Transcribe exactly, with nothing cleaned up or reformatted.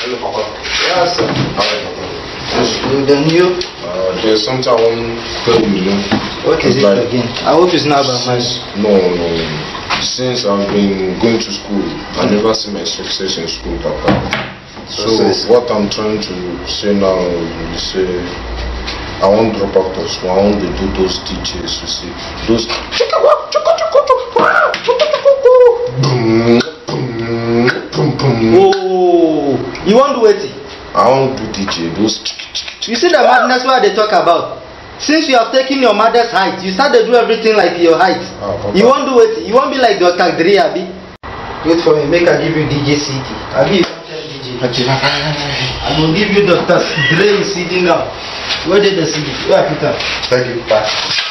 Hello, Papa. Yes, sir. How are you, Papa? Good, and you? Uh, there's something I want to tell you, you know. What is it like, again? I hope it's not about money. No, no. Since I've been going to school, I never see my success in school, Papa. So, Success. what I'm trying to say now is say, I won't drop out of school. I want to do those teachers, you see. Those. Oh, you want to do it? I want to do D J. Those. You see the madness what they talk about? Since you have taken your mother's height, you start to do everything like your height. Ah, you won't do it. You won't be like Doctor Dre, Abi. Wait for me. Make I give you D J C D. Abi, you don't tell D J. I will give you Doctor Dre sitting down. Where did the C D? Where I put her? Thank you, Papa.